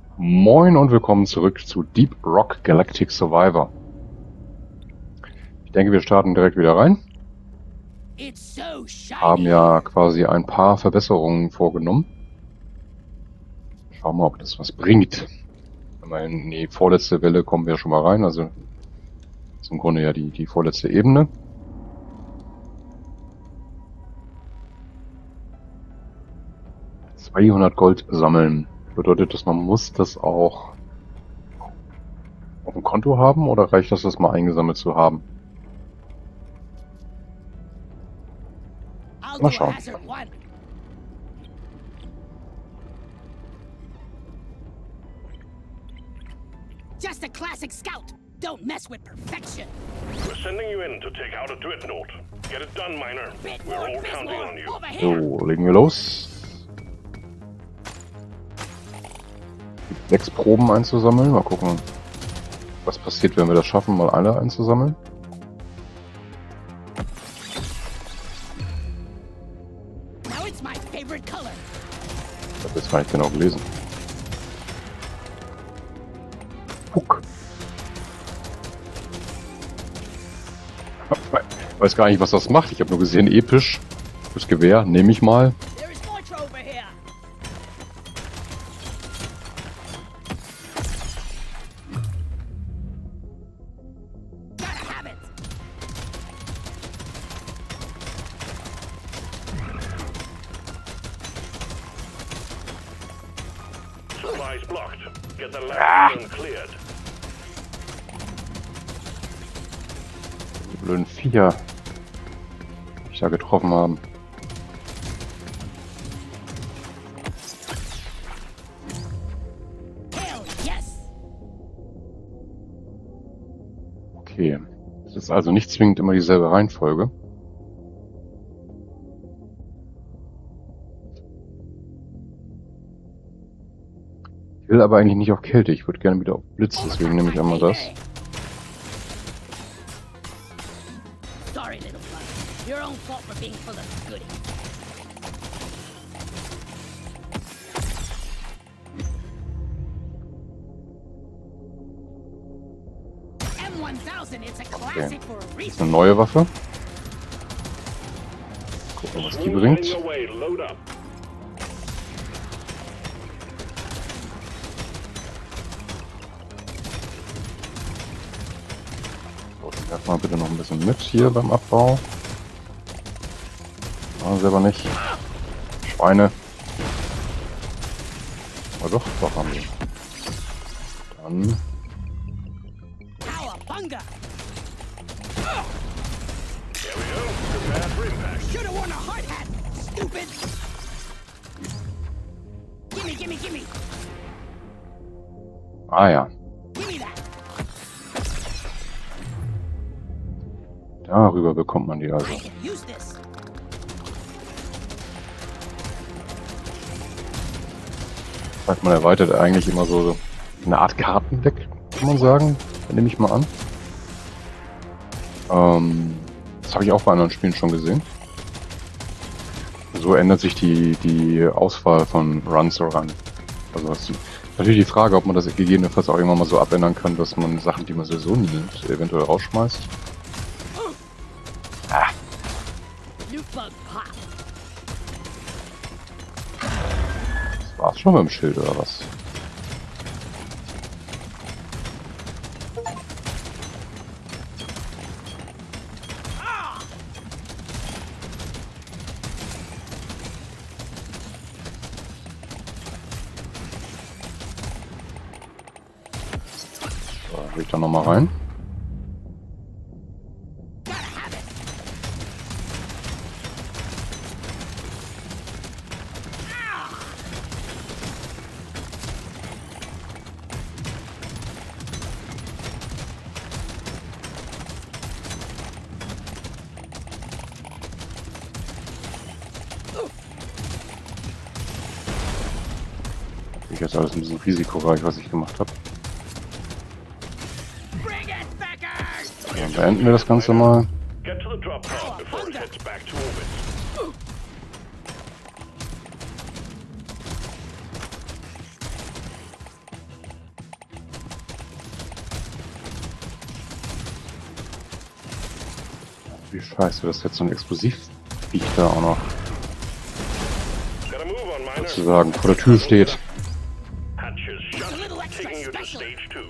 Moin und willkommen zurück zu Deep Rock Galactic Survivor. Ich denke, wir starten direkt wieder rein. Haben ja quasi ein paar Verbesserungen vorgenommen. Schauen wir mal, ob das was bringt. In die vorletzte Welle kommen wir schon mal rein, also ist im Grunde ja die vorletzte Ebene. $200 Gold sammeln. Bedeutet das, man muss das auch auf dem Konto haben oder reicht das mal eingesammelt zu haben? Mal schauen. Just a classic scout. Don't mess with perfection. We're sending you in to take out a dreadnought. Get it done, Miner. We're all counting on you. Over here. So, legen wir los. 6 Proben einzusammeln. Mal gucken, was passiert, wenn wir das schaffen, mal alle einzusammeln. Now it's my favorite color. Ich habe jetzt gar nicht genau gelesen. Puck. Ich weiß gar nicht, was das macht. Ich habe nur gesehen, episch. Das Gewehr nehme ich mal. There is Nitro over here. Gotta have it. Supplies blocked. Get the last zone cleared. Die blöden Viecher, die ich da getroffen haben. Hell yes. Okay. Es ist also nicht zwingend immer dieselbe Reihenfolge. Ich will aber eigentlich nicht auf Kälte. Ich würde gerne wieder auf Blitz, deswegen nehme ich einmal das. Sorry, little bug. Your own fault for being full of goodies. M1000, it's a classic for a Das ist reason. eine neue Waffe. Gucken, was die bringt. Heading your way. Load up. So, dann werfen wir bitte noch ein bisschen mit hier beim Abbau. Selber nicht. Schweine. Oh doch haben wir. Dann Cowabunga! There we go. Prepare for impact. Should've worn a hard hat, stupid! Gimme, gimme, gimme! ja. Gimme that! Darüber bekommt man die also. I can use this! Das heißt, man erweitert eigentlich immer so eine Art Kartendeck, kann man sagen. Da nehme ich mal an. Das habe ich auch bei anderen Spielen schon gesehen. So ändert sich die Auswahl von Run zu Run. Also das ist natürlich die Frage, ob man das gegebenenfalls auch irgendwann mal so abändern kann, dass man Sachen, die man sowieso nimmt, eventuell rausschmeißt. New bug pop! Das war's schon mit dem Schild, oder was? So, will ich da nochmal rein. Gotta have it! Ich jetzt alles ein bisschen risikoreich, was ich gemacht habe. Bring it, Beckers! Dann beenden wir das Ganze mal. Get to the drop pod before it heads back to orbit. Wie scheiße, das ist jetzt so ein Explosivviech da auch noch Gotta move on, Miner. sozusagen vor der Tür steht. Hatches It's a little shut, extra taking you to special. stage 2.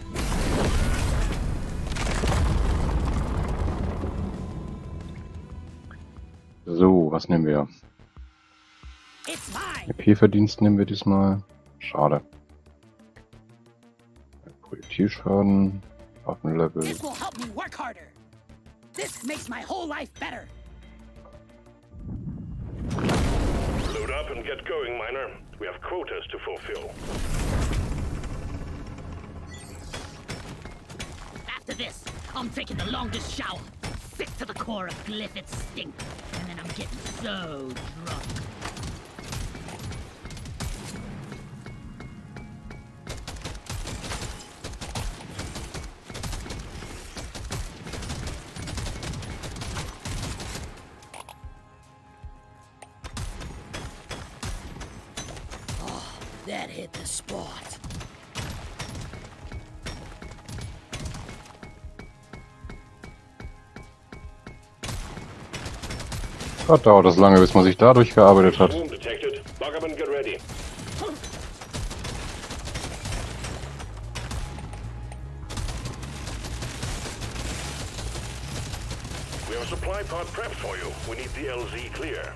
So, was nehmen wir? It's mine. EP-Verdienst nehmen wir diesmal. Schade. Projektilschaden, Waffenlevel. This will help me work harder. This makes my whole life better. Load up and get going, Miner. We have quotas to fulfill. After this, I'm taking the longest shower. Sick to the core of Glyphid's stink. And then I'm getting so drunk. That hit the spot. Gott, dauert das lange, bis man sich da durchgearbeitet hat. Swarm detected. Lock up and get ready. We have a supply pod prepped for you. We need the LZ clear.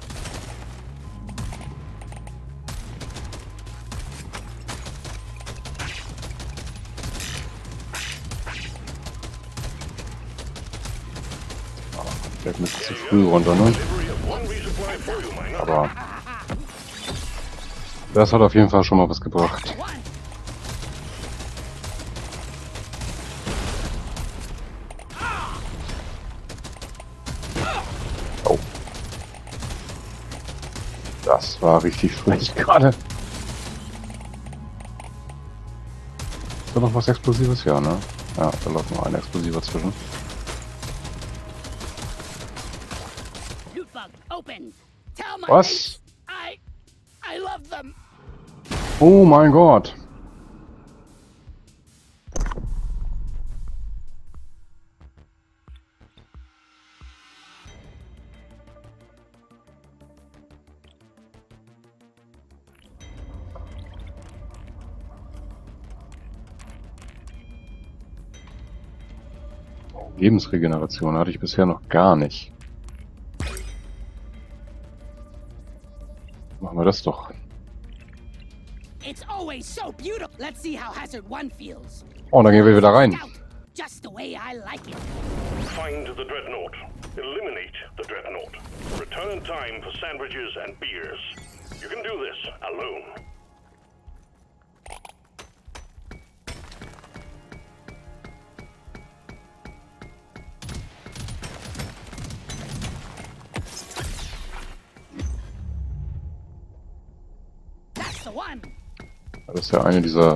Vielleicht ein bisschen zu früh runter, ne? Delivery of one resupply for you, Miner. Aber das hat auf jeden Fall schon mal was gebracht. One. Oh. Das war richtig schlecht gerade. Ist da noch was Explosives? Ja, ne? Ja, da läuft noch ein Explosiver zwischen. Loot bug open. Tell my Was? mates I love them. Oh mein Gott! Lebensregeneration hatte ich bisher noch gar nicht. Machen wir das doch. It's always so beautiful. Let's see how Hazard 1 feels. Oh, dann gehen wir wieder rein. Scout, just the way I like it. Find the Dreadnought. Eliminate the Dreadnought. Return in time for sandwiches and beers. You can do this alone. That's the one. Das ist ja eine dieser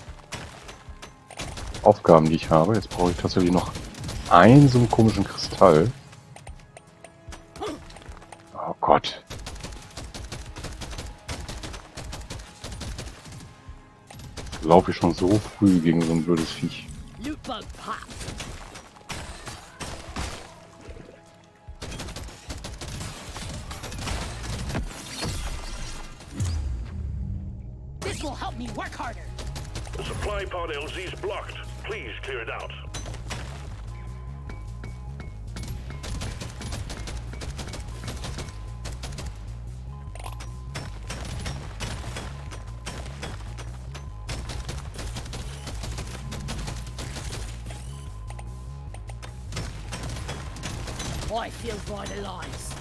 Aufgaben, die ich habe. Jetzt brauche ich tatsächlich noch einen so einen komischen Kristall. Oh Gott. Laufe ich schon so früh gegen so ein blödes Viech. Loot bug pop. This will help me work harder. The supply pod LZ's blocked. Please clear it out. I feel vitalized.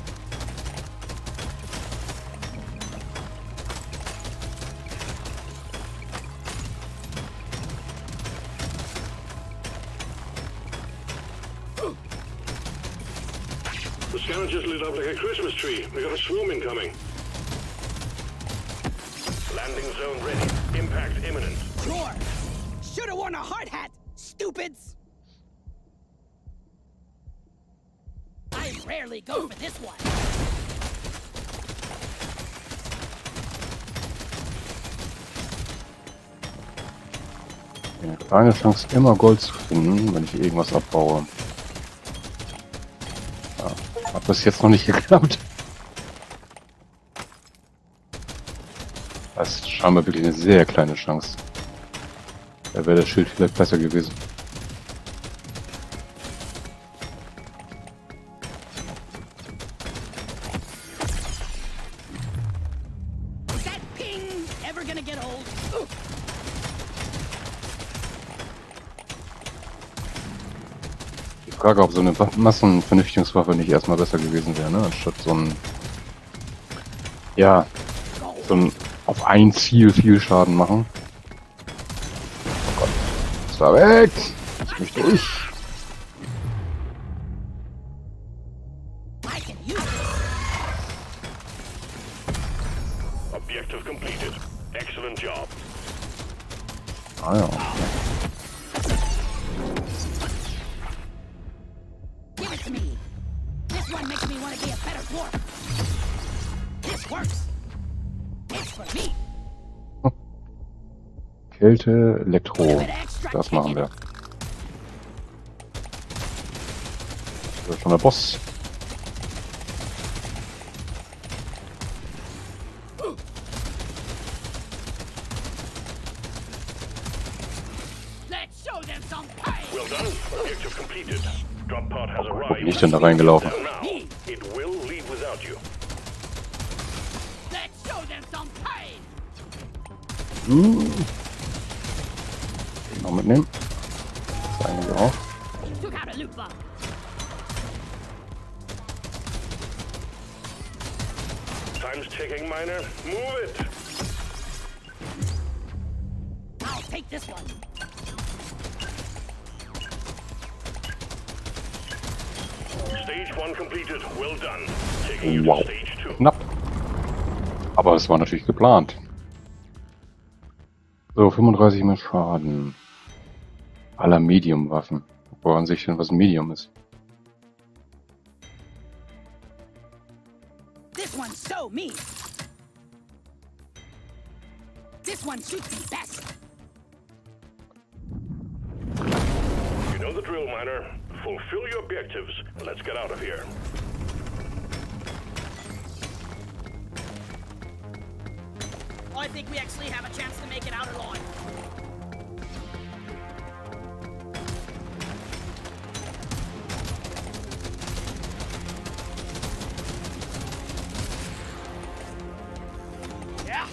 The scanner just lit up like a Christmas tree. We got a swarm incoming. Landing zone ready. Impact imminent. Sure. Should have worn a hard hat, stupids. I rarely go for this one. Eine kleine Chance, immer Gold zu finden, wenn ich irgendwas abbaue. Hat bis jetzt noch nicht geklappt. Das ist scheinbar wirklich eine sehr kleine Chance. Da wäre das Schild vielleicht besser gewesen. Is that ping ever gonna get old? Die Frage, ob so eine Massenvernichtungswaffe nicht erstmal besser gewesen wäre, ne? Anstatt so ein... Ja, so ein auf ein Ziel viel Schaden machen. Oh Gott. Ist da weg! Lass mich durch! I can use this. Objective completed. Excellent job. Ah ja. Give it to me. This one makes me want to be a better dwarf. This works. It's for me. Kälte, Elektro. Das machen wir. Das ist schon der Boss. Let's show them some pain. Well done. Objective completed. Drop pod has Wo bin arrived. ich denn da reingelaufen? Now, it will leave without you. Let's show them some pain. Noch mitnehmen. Das eigentlich auch. Took out a loot bug. Time's ticking, Miner. Move it. I'll take this one. Stage 1 completed. Well done. Taking you Wow. to stage 2. Knapp. Aber es war natürlich geplant. So, 35 mehr Schaden. Aller Medium-Waffen. Woran sich denn was ein Medium ist? This one's so me. This one shoots me best. You know the drill, Miner. Fulfill your objectives. Let's get out of here. I think we actually have a chance to make it out alive. Yeah.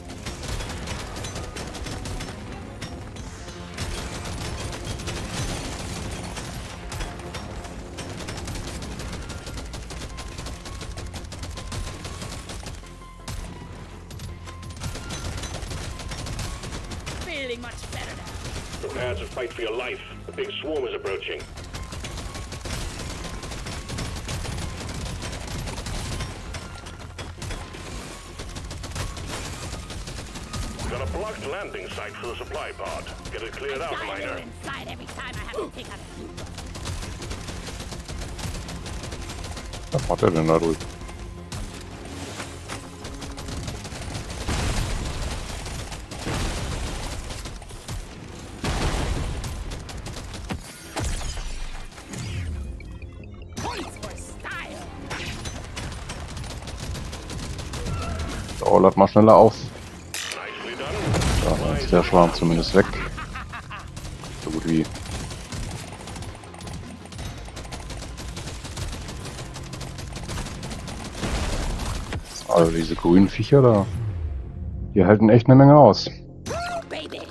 Feeling much better now. Prepare to fight for your life. A big swarm is approaching. Got a blocked landing site for the supply pod. Get it cleared out, Die a Miner. little inside every time I have to take out a loot bug. Was macht er denn da drüben? Points for style. So, lad mal schneller auf. Nicely done. Da ist der Schwarm zumindest weg. So gut wie. Also diese grünen Viecher da, die halten echt eine Menge aus. Baby.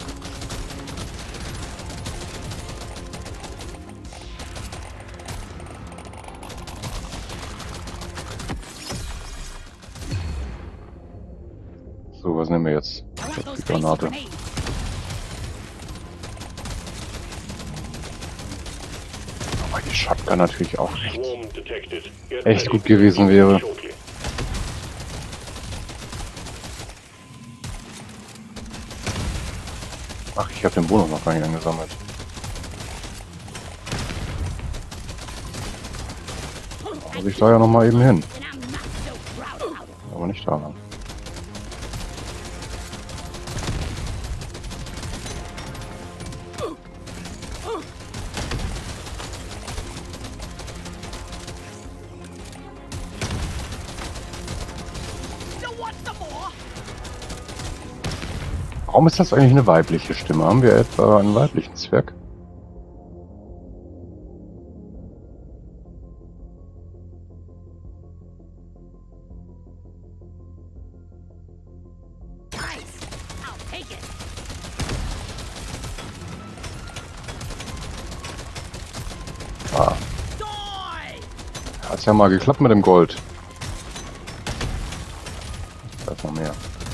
So, was nehmen wir jetzt? I want those Die spicy Granate. grenades. Aber die Shotgun natürlich auch Swarm detected. Get echt ready. gut gewesen wäre. Shortly. Ach, ich habe den Bonus noch gar nicht eingesammelt. Muss ich da ja noch mal eben hin. And I'm not so proud about it. Aber nicht da lang. Warum ist das eigentlich eine weibliche Stimme? Haben wir etwa einen weiblichen Zwerg? Nice. I'll take it. Ah, Die! hat's ja mal geklappt mit dem Gold. Da ist noch mehr.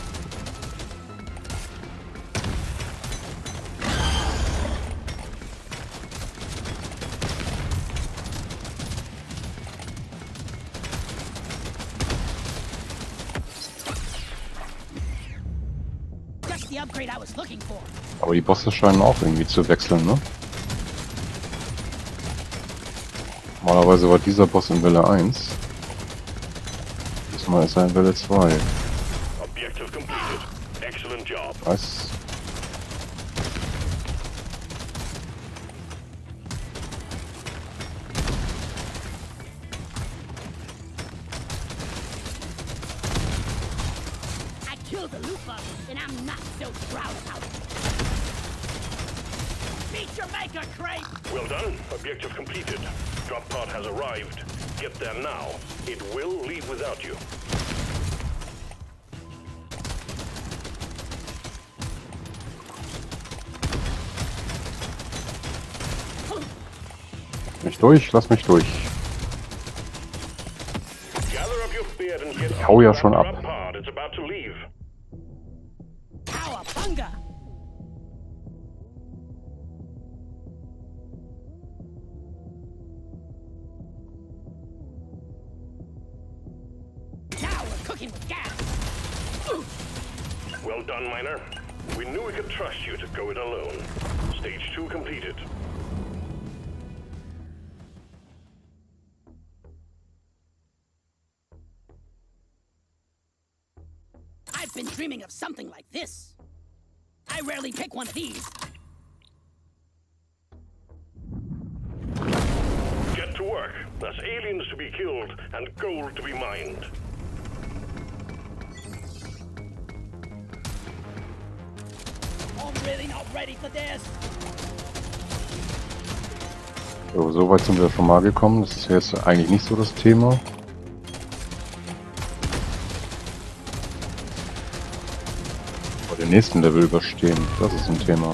Just the upgrade I was looking for. Aber die Bosse scheinen auch irgendwie zu wechseln, ne? Normalerweise war dieser Boss in Welle 1. Diesmal ist er in Welle 2. Objective completed. Excellent job. Was? I killed the loot bug, and I'm not so proud about it. Meet your maker, Crate! Well done. Objective completed. Drop pod has arrived. Get there now. It will leave without you. Mich durch, lass mich durch. Gather up your beard and get hau ja on schon that ab. drop pod. It's about to leave. Cowabunga! Now we're cooking with gas. Well done, Miner. We knew we could trust you to go it alone. Stage 2 completed. I've been dreaming of something like this. I rarely pick one of these. Get to work. There's aliens to be killed and gold to be mined. I'm really not ready for this. So weit sind wir schon mal gekommen. Das ist jetzt eigentlich nicht so das Thema. Aber den nächsten Level überstehen, das ist ein Thema.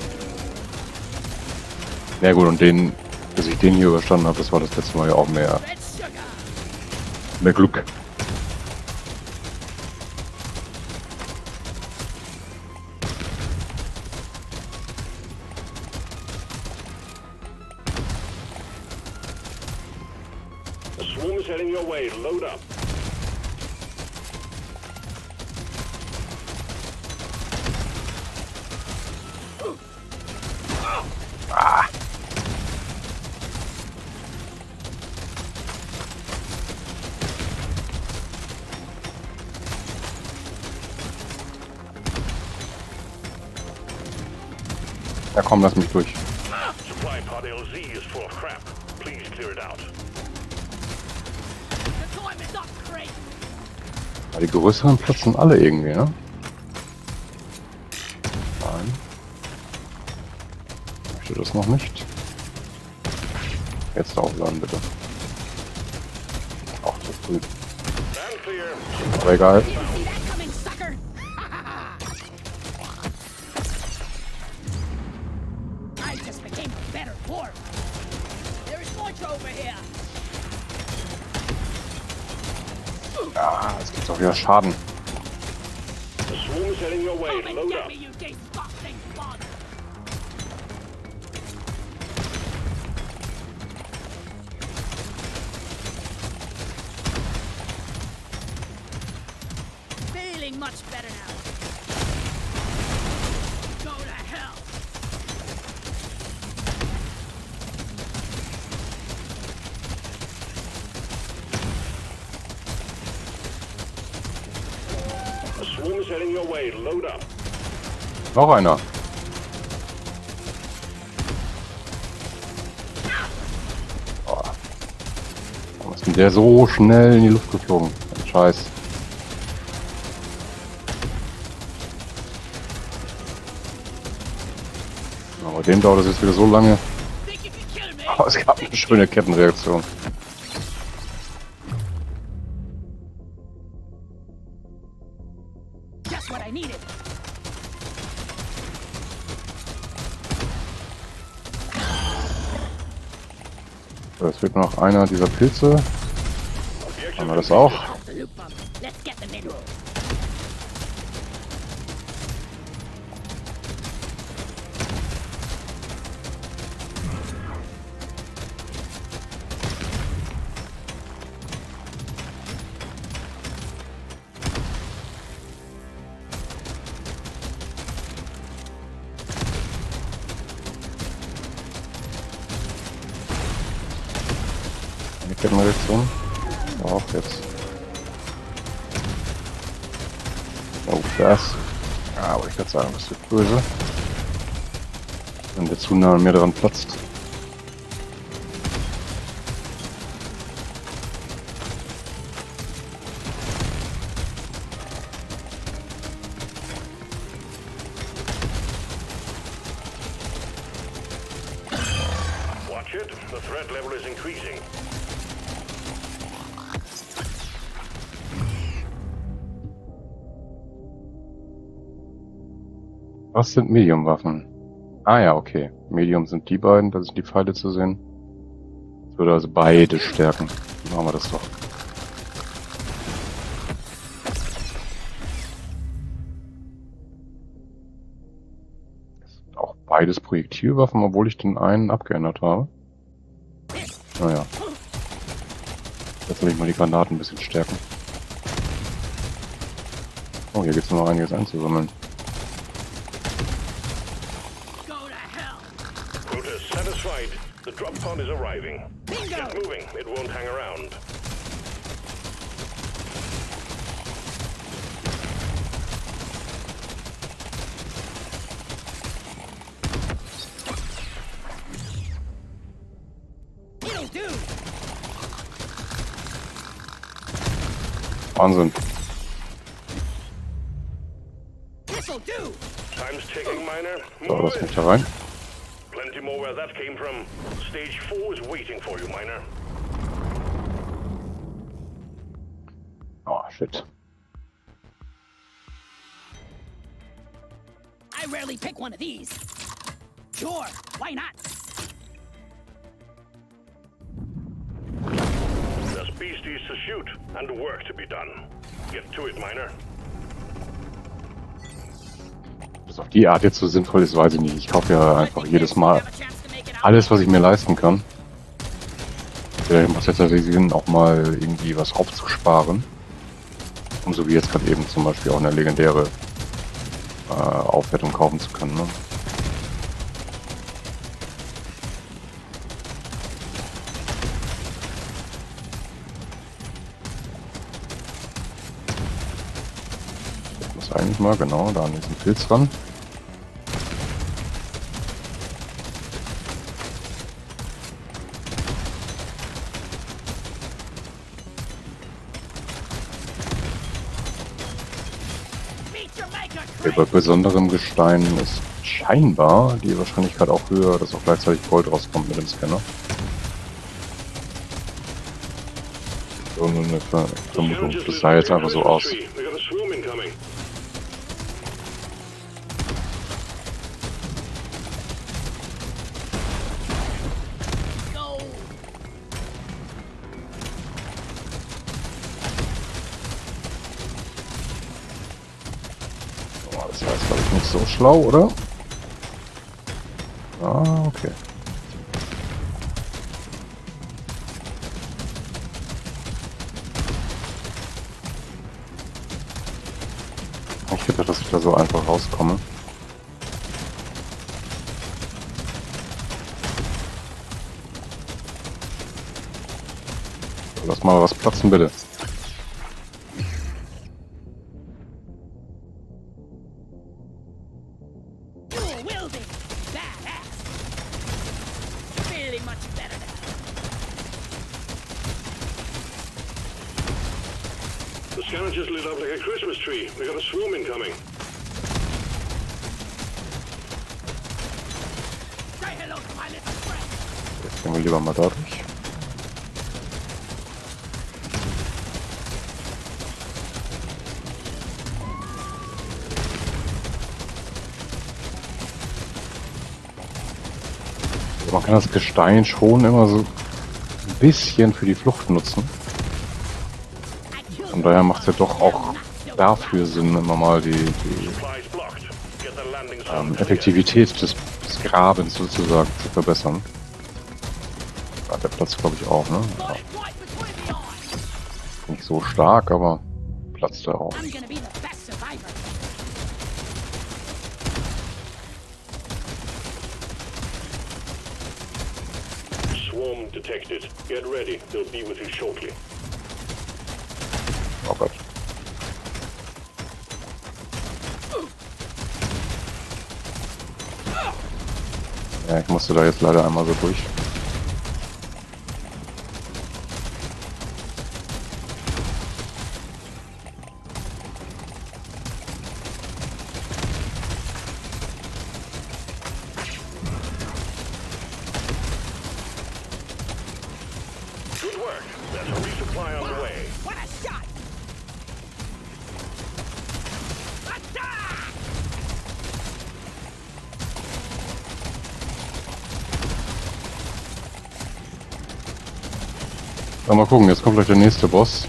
Ja gut, und bis ich den hier überstanden habe, das war das letzte Mal ja auch mehr Red sugar. Glück. The swarm is heading your way. Load up. Ja komm, lass mich durch. Supply pod LZ is full of crap. Please clear it out. The time is up, Crate. Ja, die größeren platzen alle irgendwie, ne? Nein. Ich möchte das noch nicht. Jetzt aufladen, bitte. Auch zu früh. Stand clear. Aber egal. Didn't see that coming, sucker. I just became a better dwarf. There is much over here. Ah, es gibt auch wieder Schaden. The swarm is heading your way. Come and Load get up. me, you disgusting bug. Feeling much better now. Go to hell. The swarm is heading your way. Load up. Noch einer. Oh. Warum ist denn der so schnell in die Luft geflogen? Ein Scheiß. Aber dem dauert es jetzt wieder so lange. Think you can kill me? Aber es gab eine schöne Kettenreaktion. Just what I needed. Es fehlt noch einer dieser Pilze. Haben wir das auch? The loop bomb. Let's get the minerals. Eine Kettenreaktion. Auch jetzt. Oh, das. Ja, wollte ich gerade sagen, das wird böse. Wenn der zu nah an mir dran platzt. Watch it. The threat level is increasing. Was sind Medium-Waffen? Ah ja, okay. Medium sind die beiden, da sind die Pfeile zu sehen. Das würde also beide stärken. Dann machen wir das doch. Das sind auch beides Projektilwaffen, obwohl ich den einen abgeändert habe. Naja. Jetzt will ich mal die Granaten ein bisschen stärken. Oh, hier gibt es noch einiges einzusammeln. Go to hell. Quota satisfied. The drop pod is arriving. Bingo. Get moving. It won't hang around. It'll do. Wahnsinn. This'll do. Time's ticking, Miner. So, Move lass it. mich da rein. Plenty more where that came from. Stage 4 is waiting for you, Miner. Oh, shit. I rarely pick one of these. Sure, why not? There's beasties to shoot and work to be done. Get to it, Miner. Dass auf die Art jetzt so sinnvoll ist, weiß ich nicht. Ich kaufe ja einfach jedes Mal alles, was ich mir leisten kann. Vielleicht macht es jetzt natürlich Sinn, auch mal irgendwie was aufzusparen. Um so wie jetzt gerade eben zum Beispiel auch eine legendäre Aufwertung kaufen zu können. Ne? Ich muss eigentlich mal genau da an diesen Pilz ran. Meet your maker, Okay, bei besonderem Gestein ist scheinbar die Wahrscheinlichkeit auch höher, dass auch gleichzeitig Gold rauskommt mit dem Scanner. So nur eine Vermutung. Das sah jetzt einfach so aus. We got a swarm incoming. Go. Oh, das war jetzt glaube ich nicht so schlau, oder? Ah, okay. Ich hätte, dass ich da so einfach rauskomme. Lass mal was platzen, bitte. Dual wielding. Badass. Really much better now. The scanner just lit up like a Christmas tree. We got a swarm incoming. Gehen wir lieber mal dadurch. Man kann das Gestein schon immer so ein bisschen für die Flucht nutzen. Von daher macht es ja doch auch dafür Sinn, immer mal die Supplies blocked. Get the landing zone clear. Effektivität des Grabens sozusagen zu verbessern. Ja, der Platz glaube ich auch, ne? Ja, Right between the eyes. nicht so stark, aber Platz da auch. I'm gonna be the best survivor. Swarm detected. Get ready. They'll be with you shortly. Oh Gott. Ja, ich musste da jetzt leider einmal so durch. Good work. There's a resupply on the way. What a shot! Attack! Ja, mal gucken, jetzt kommt gleich der nächste Boss.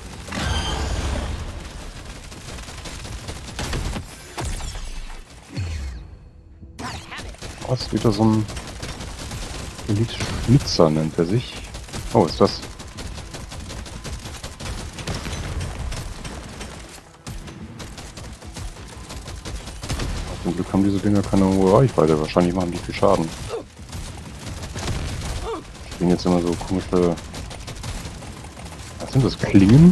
Gotta have it. Was? Wieder so ein Elite-Schnitzer nennt er sich. Oh, ist das? Zum Glück haben diese Dinger keine hohe Reichweite. Wahrscheinlich machen die viel Schaden. Stehen jetzt immer so komische... Was sind das? Klingen?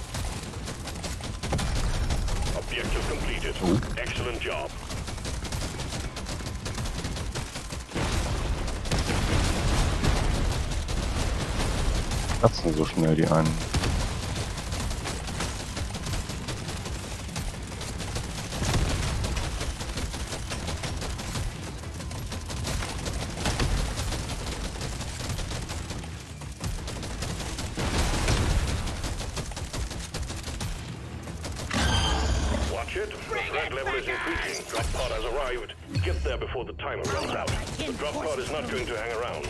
Objective completed. Excellent job. Platzen so schnell die einen. Watch it. The threat level is increasing. Drop pod has arrived. Get there before the timer runs out. The drop pod is not going to hang around.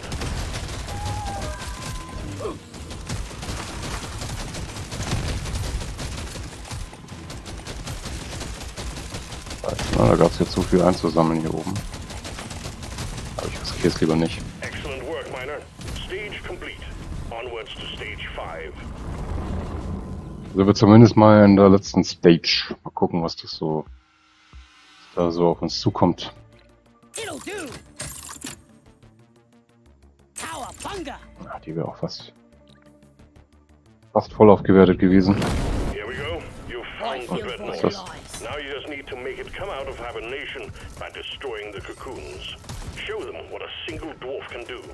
Na, da gab es jetzt so viel einzusammeln hier oben. Aber ich riskiere es lieber nicht. Excellent work, Miner. Stage complete. Onwards to stage 5. Also wir zumindest mal in der letzten Stage. Mal gucken, was das so da so auf uns zukommt. It'll do. Cowabunga! Ja, die wäre auch fast voll aufgewertet gewesen. Here we go. You I found the feel for dreadnought. your das? lies. Now you just need to make it come out of hibernation by destroying the cocoons. Show them what a single dwarf can do.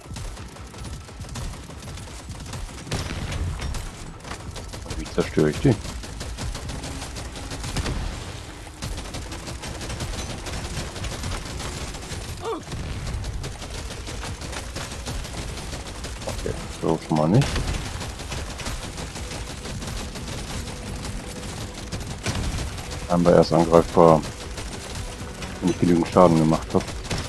Wie zerstöre ich die? Okay, so schon mal nicht. Scheinbar erst angreifbar, wenn ich genügend Schaden gemacht habe.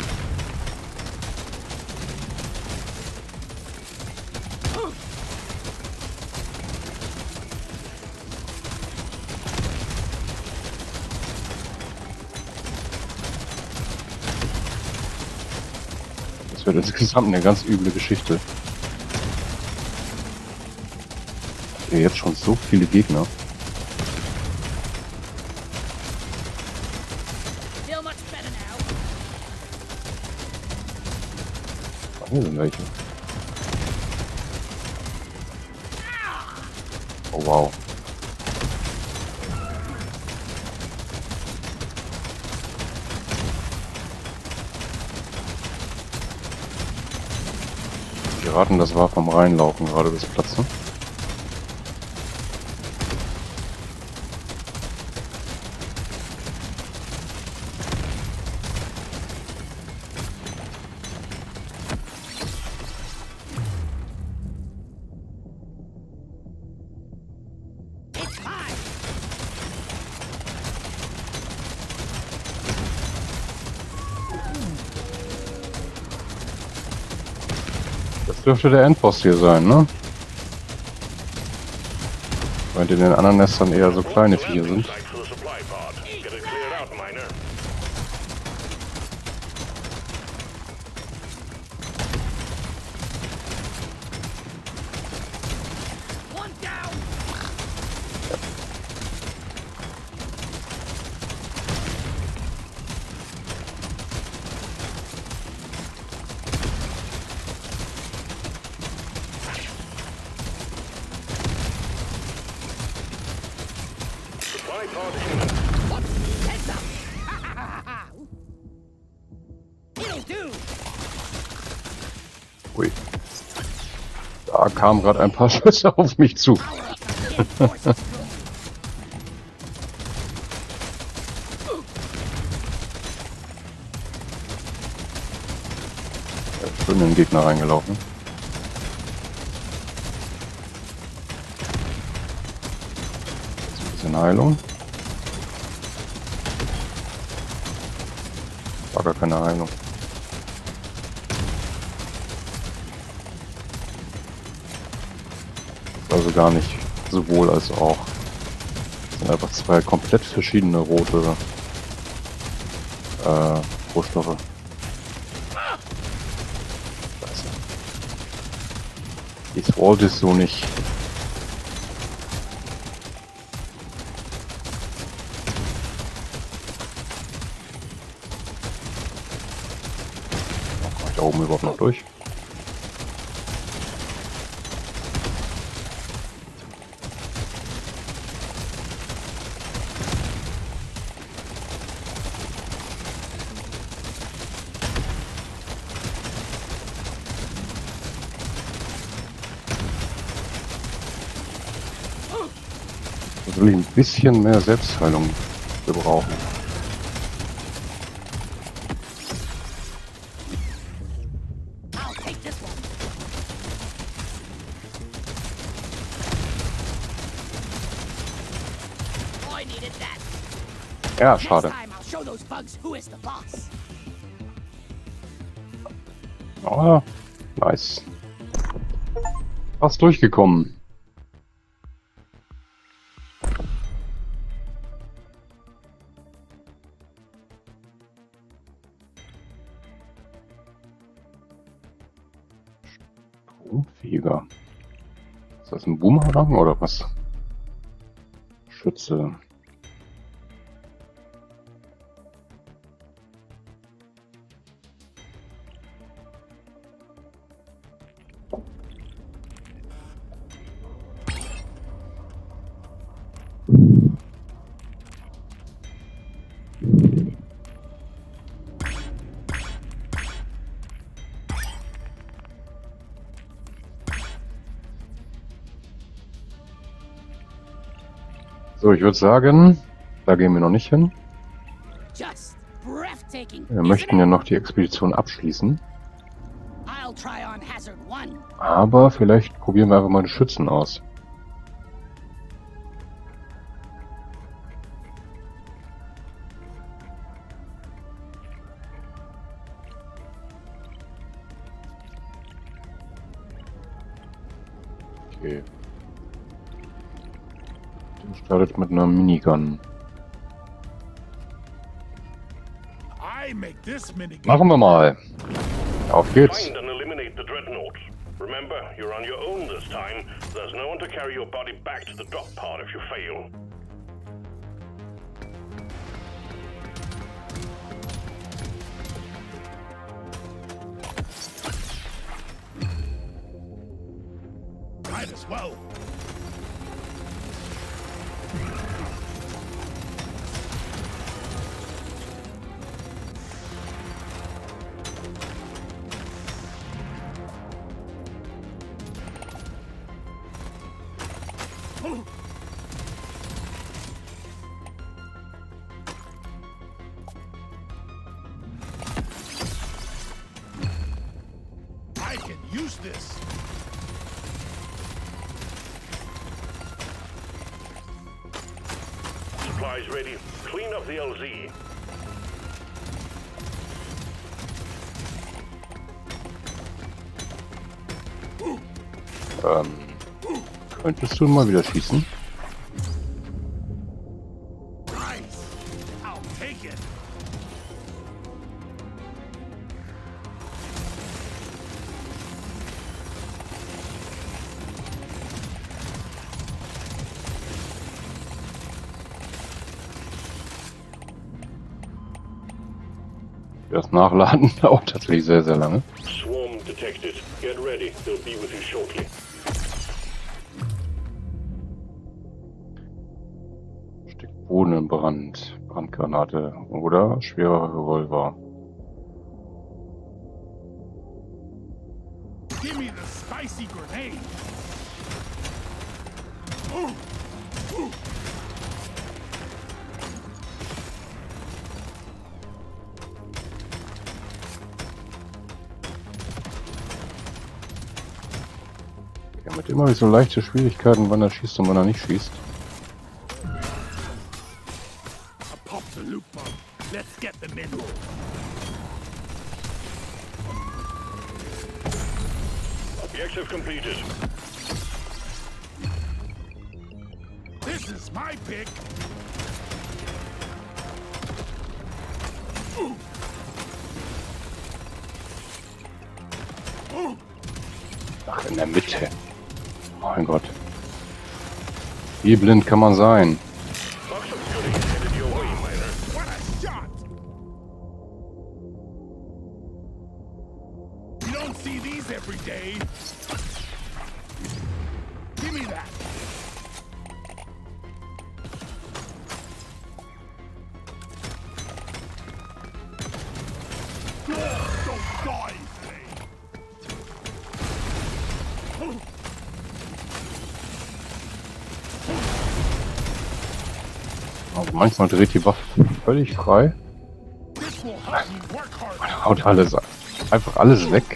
Das wird insgesamt eine ganz üble Geschichte. Hier jetzt schon so viele Gegner. Feel much better now. Ah, hier sind welche. Oh wow. Die raten, das war vom Reinlaufen gerade bis Platzen. Dürfte der Endboss hier sein, ne? Weil in den anderen Nestern eher so kleine Viecher sind. Ui. Da kamen gerade ein paar Schüsse auf mich zu. Schön in den Gegner reingelaufen. Jetzt ein bisschen Heilung. War gar keine Heilung. Also gar nicht sowohl als auch. Das sind einfach zwei komplett verschiedene rote Rohstoffe. Scheiße. Ich wollte es so nicht. Komme ich da oben überhaupt noch durch? Will ich ein bisschen mehr Selbstheilung gebrauchen. Ja, schade. Oh, nice. Fast durchgekommen. Stromfeger. Ist das ein Boomerang oder was? Schütze. So, ich würde sagen, da gehen wir noch nicht hin. Wir möchten ja noch die Expedition abschließen. Aber vielleicht probieren wir einfach mal die Schützen aus. Okay. Der startet mit einer Minigun. Machen wir mal. Auf geht's. Find and eliminate the dreadnought. Remember, you're on your own this time. There's no one to carry your body back to the drop pod if you fail. Might as well. I can use this. Supplies ready. Clean up the LZ. Könntest du mal wieder schießen? Nice. I'll take it. Das Nachladen dauert tatsächlich sehr, sehr lange. Swarm detected. Get ready. They'll be with you shortly. Steckt Boden im Brand. Brandgranate oder schwerer Revolver. Give me the spicy grenade. Ja, mit immer so leichte Schwierigkeiten, wann er schießt und wann er nicht schießt. I popped the loot bomb. Let's get them in. Objective completed. This is my pick. Ach, in der Mitte. Mein Gott. Wie blind kann man sein? Box of goodies headed your way, Miner. What a shot! You don't see these every day. Give me that. Don't die, thing. Also manchmal dreht die Waffe völlig frei. This will help me work harder. Haut alles einfach alles weg.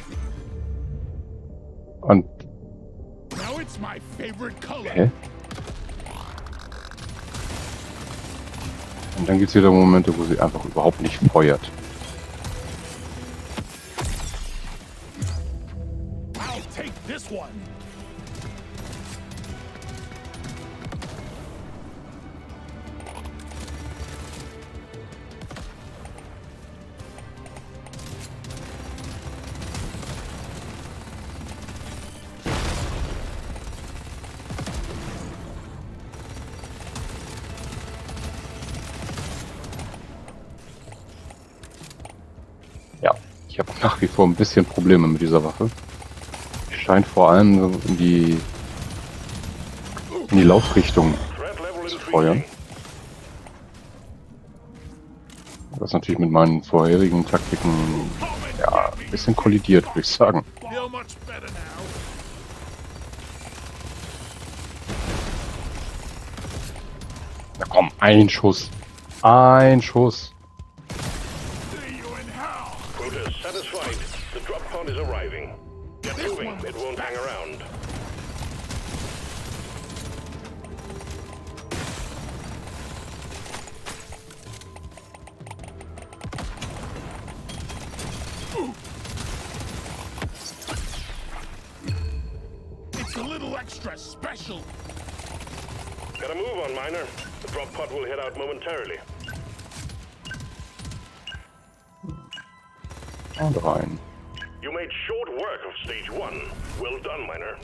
Und Now it's my favorite color. hä? Und dann gibt es wieder Momente, wo sie einfach überhaupt nicht feuert. I'll take this one. Ja, ich habe nach wie vor ein bisschen Probleme mit dieser Waffe. Die scheint vor allem so in die Laufrichtung Threat level zu feuern. increasing. Was natürlich mit meinen vorherigen Taktiken ja ein bisschen kollidiert, würde ich sagen. Feel much better now. Na komm, ein Schuss. Ein Schuss. See you in hell. Quota satisfied. The drop pod is arriving. Get moving. It won't hang around. It's a little extra special. Gotta move on, Miner. The drop pod will head out momentarily. Und rein. You made short work of stage 1. Well done, Miner.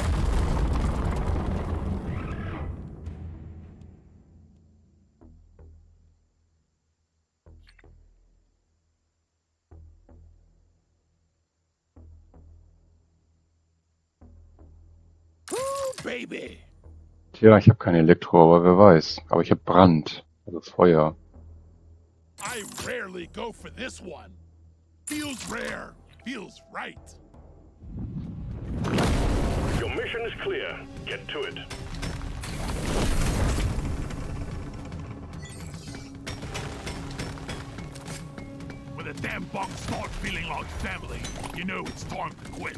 Ooh, baby. Tja, ich habe kein Elektro, aber wer weiß. Aber ich habe Brand, also Feuer. I rarely go for this one. Feels rare. Feels right. Your mission is clear. Get to it. When the damn bugs start feeling like family, you know it's time to quit.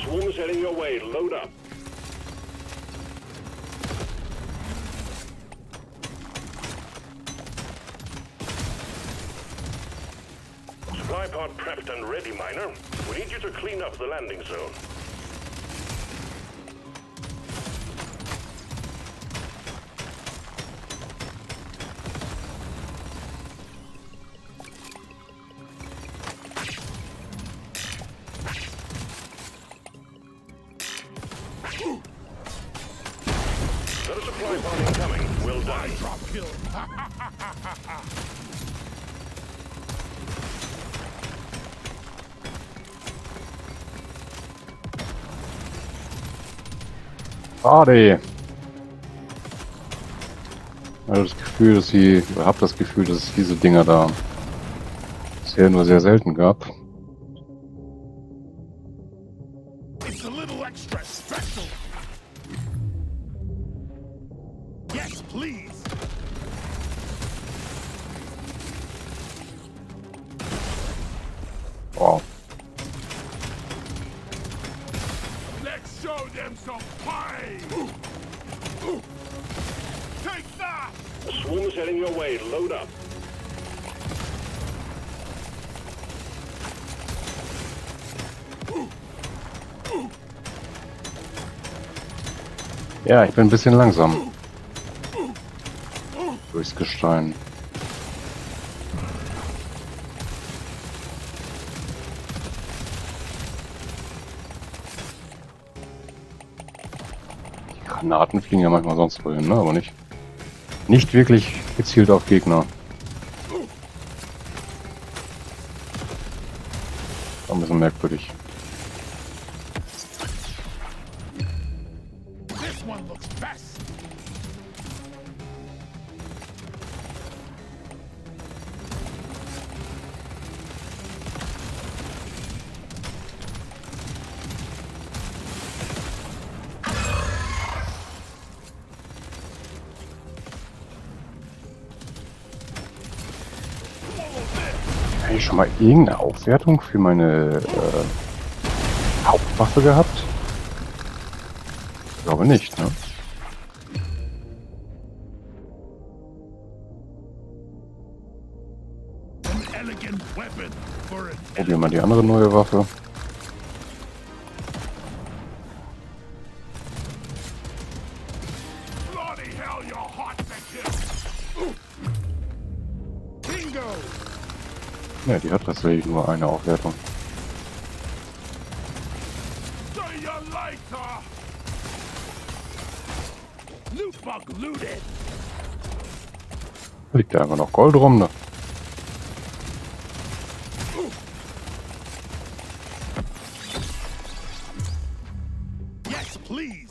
swarm is heading your way. Load up. Supply pod prepped and ready, Miner. We need you to clean up the landing zone. Got a supply pod incoming. Well done. Drop kill. Schade. Ich habe das Gefühl, dass es diese Dinger da bisher nur sehr selten gab. It's a little extra special. Yes, please. Wow. Let's show them some pie. Take that. The swarm is heading your way. Load up. Ja, ich bin ein bisschen langsam. Durchs Gestein. Die Granaten fliegen ja manchmal sonst wohin, ne? Aber nicht wirklich gezielt auf Gegner. Ein bisschen merkwürdig. This one looks best. Habe ich schon mal irgendeine Aufwertung für meine Hauptwaffe gehabt? Ich glaube nicht, ne? An elegant weapon for an Probieren wir mal die andere neue Waffe. bloody hell, you're hot to kill. Bingo. Ne, die hat tatsächlich nur eine Aufwertung. See you later. Loot bug looted. Liegt da einfach noch Gold rum, ne? Yes, please.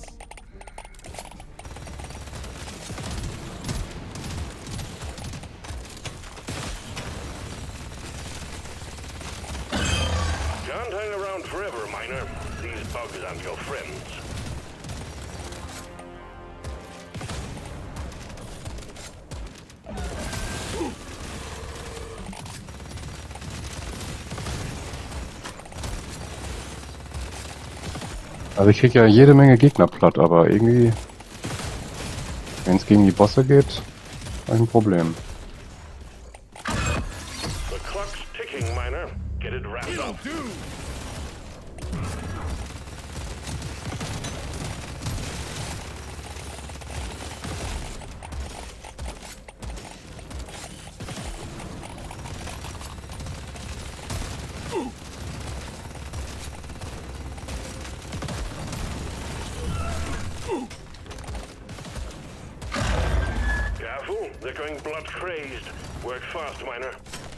Can't hang around forever, Miner. These bugs aren't your friends. Also ich krieg ja jede Menge Gegner platt, aber irgendwie, wenn es gegen die Bosse geht, habe ich ein Problem. The clock's ticking, Miner. Get it wrapped It'll up. do. Careful, they're going blood crazed. Work fast, Miner.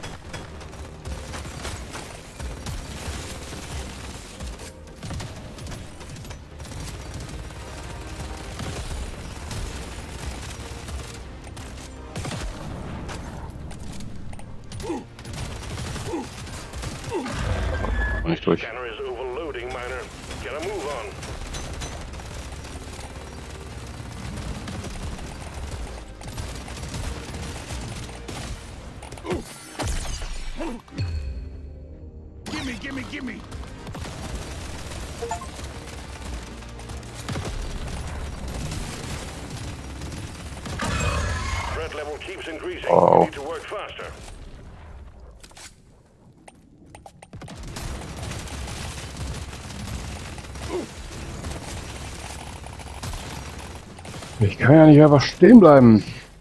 Nicht durch. Scanner is overloading, Miner. Get a move on. Gimme, gimme, gimme. Threat level keeps increasing. Oh. You need to work faster. Ich kann ja nicht einfach stehen bleiben.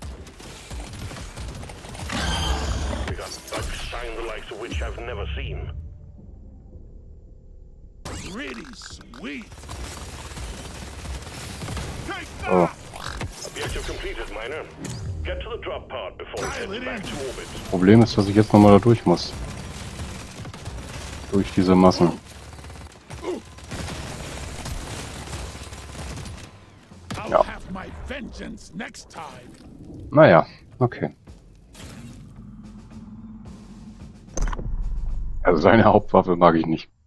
We got bugs sign the likes of which I've never seen. Pretty sweet. Take Oh. that! Objective completed, Miner. Get to the drop pod before it Dial heads it back in. to orbit. Problem ist, dass ich jetzt nochmal da durch muss. Durch diese Massen. I'll Ja. have my vengeance next time. Naja, okay. Also seine Hauptwaffe mag ich nicht.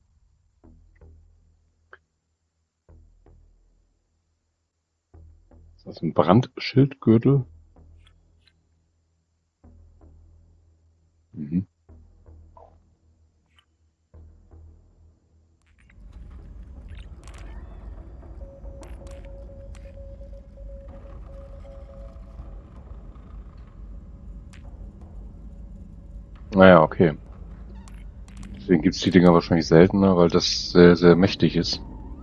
Ist das ein Brandschildgürtel? Mhm. Naja, okay. Deswegen gibt es die Dinger wahrscheinlich seltener, weil das sehr, sehr mächtig ist.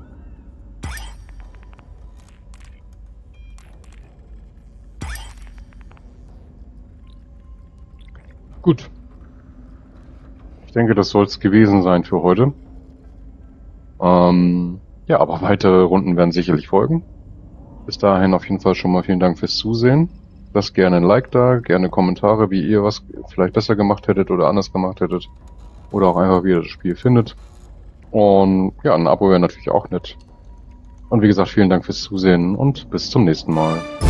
Gut. Ich denke, das soll es gewesen sein für heute. Ja, aber weitere Runden werden sicherlich folgen. Bis dahin auf jeden Fall schon mal vielen Dank fürs Zusehen. Lasst gerne ein Like da, gerne Kommentare, wie ihr was vielleicht besser gemacht hättet oder anders gemacht hättet. Oder auch einfach, wie ihr das Spiel findet. Und ja, ein Abo wäre natürlich auch nett. Und wie gesagt, vielen Dank fürs Zusehen und bis zum nächsten Mal.